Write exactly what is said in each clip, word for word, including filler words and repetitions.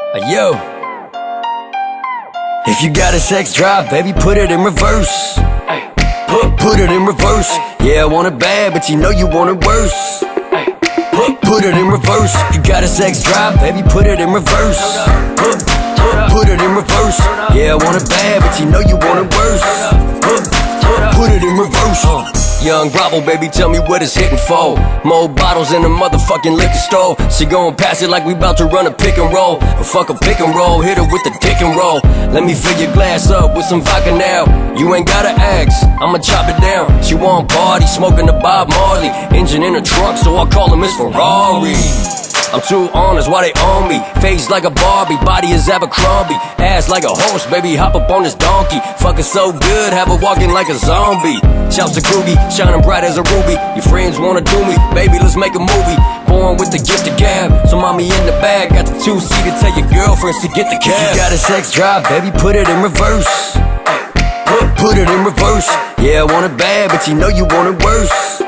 Uh, yo, if you got a sex drive, baby, put it in reverse. Put, put it in reverse. Yeah, I want it bad, but you know you want it worse. Put, put it in reverse. If you got a sex drive, baby, put it in reverse. Put, put, put it in reverse. Yeah, I want it bad, but you know you want it worse. Put, put it in reverse. Young Bravo, baby, tell me what it's hitting for. More bottles in the motherfucking liquor store. She gon' pass it like we bout to run a pick and roll. But fuck a pick and roll, hit her with the dick and roll. Let me fill your glass up with some vodka now. You ain't gotta ask, I'ma chop it down. She want party, smoking the Bob Marley. Engine in the trunk, so I call him Miss Ferrari. I'm too honest, why they on me? Face like a Barbie, body is Abercrombie. Ass like a horse, baby, hop up on this donkey. Fucking so good, have her walking like a zombie. Shouts to Googie, shining bright as a ruby. Your friends wanna do me, baby, let's make a movie. Born with the gift of gab, so mommy in the bag. Got the two-seater, tell your girlfriends to get the cab. If you got a sex drive, baby, put it in reverse. Put, put it in reverse. Yeah, I want it bad, but you know you want it worse.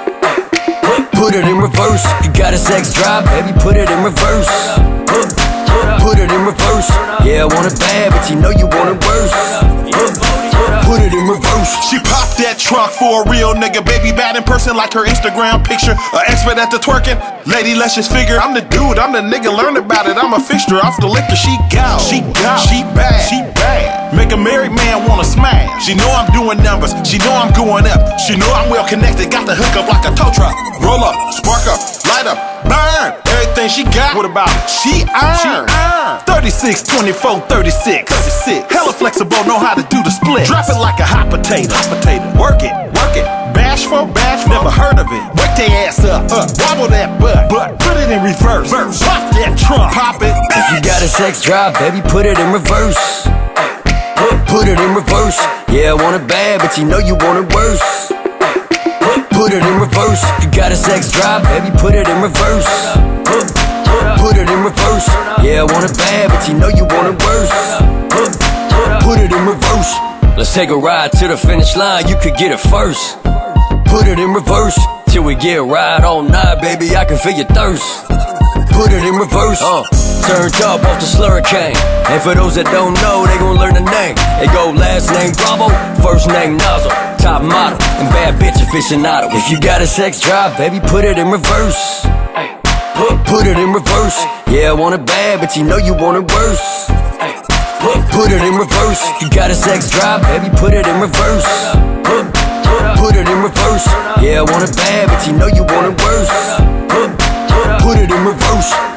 Put it in reverse. If you got a sex drive, baby, put it in reverse. Put, put it in reverse. Yeah, I want it bad, but you know you want it worse. Put, put it in reverse. She popped that trunk for a real nigga. Baby bad in person like her Instagram picture. An expert at the twerking. Lady, let's just figure. I'm the dude, I'm the nigga, learn about it. I'm a fixture off the liquor. She got, she got, she bad, she bad. Make a married man wanna smash. She know I'm doing numbers, she know I'm going up. She know I'm well connected, got the hook up like a tow truck. Roll up, spark up, light up, burn. Everything she got, what about it? She earned, she earned. thirty-six, twenty-four, thirty-six, thirty-six. Hella flexible, know how to do the split. Drop it like a hot potato, hot potato. Work it, work it. Bashful, bashful, never heard of it. Wake their ass up, up. Wobble that butt, butt. Put it in reverse, reverse. Pop that trunk, pop it. If you got a sex drive, baby, put it in reverse. Put, put it in reverse. Yeah, I want it bad, but you know you want it worse. Put, put it in reverse. If you got a sex drive, baby, put it in reverse. Put, put it in reverse. Yeah, I want it bad, but you know you want it worse. Put, put it in reverse. Let's take a ride to the finish line, you could get it first. Put it in reverse, till we get a ride all night, baby, I can feel your thirst. Put it in reverse, uh, turned up off the Slurricane. And for those that don't know, they gon' learn the name. They go last name Bravo, first name Nozzle. Top model, and bad bitch aficionado. If you got a sex drive, baby, put it in reverse. Put, put it in reverse. Yeah, I want it bad, but you know you want it worse. Put, put it in reverse. If you got a sex drive, baby, put it in reverse. Put, put it in reverse. Yeah, I want it bad, but you know you want it worse. Put, put it in reverse.